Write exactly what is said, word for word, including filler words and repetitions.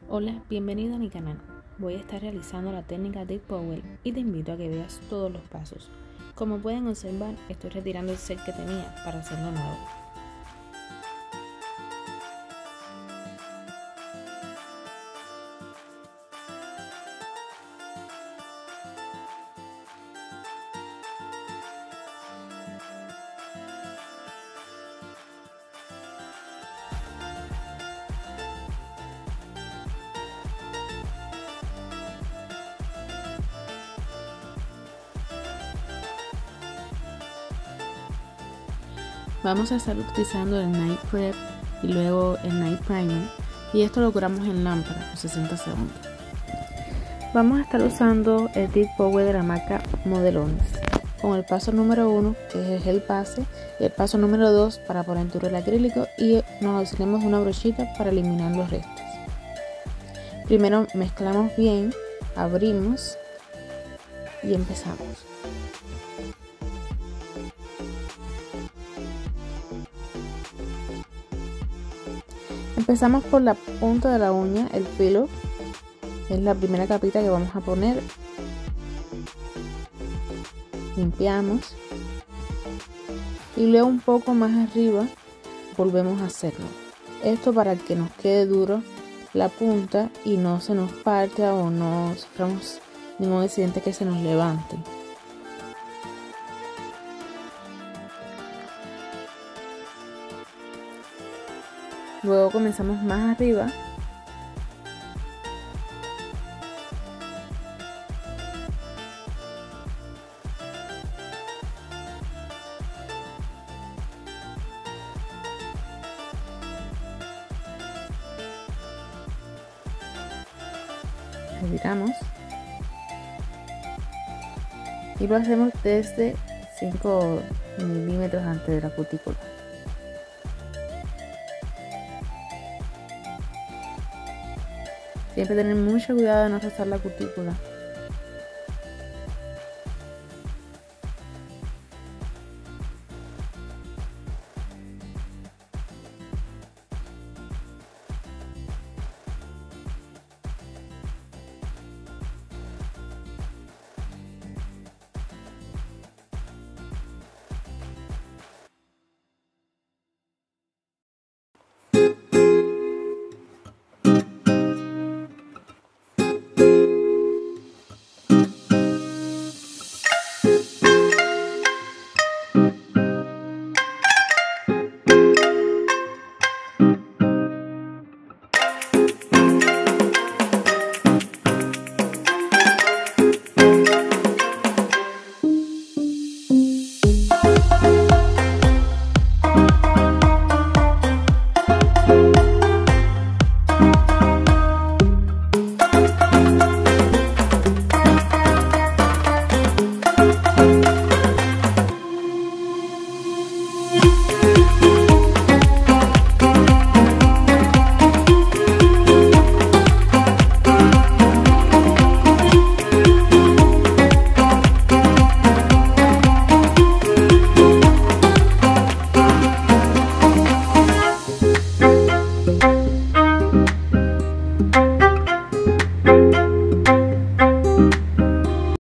Hola, bienvenido a mi canal. Voy a estar realizando la técnica Deep Powell y te invito a que veas todos los pasos. Como pueden observar, estoy retirando el set que tenía para hacerlo nuevo. Vamos a estar utilizando el Night Prep y luego el Night Primer, y esto lo curamos en lámpara por sesenta segundos. Vamos a estar usando el Deep Powell de la marca Modelones con el paso número uno, que es el base, y el paso número dos para poner el acrílico, y nos auxiliamos de una brochita para eliminar los restos. Primero mezclamos bien, abrimos y empezamos. Empezamos por la punta de la uña, el filo, es la primera capita que vamos a poner. Limpiamos y luego un poco más arriba volvemos a hacerlo. Esto para que nos quede duro la punta y no se nos parta o no suframos ningún accidente que se nos levante. Luego comenzamos más arriba reviramos y lo hacemos desde cinco milímetros antes de la cutícula. Siempre tener mucho cuidado de no rozar la cutícula.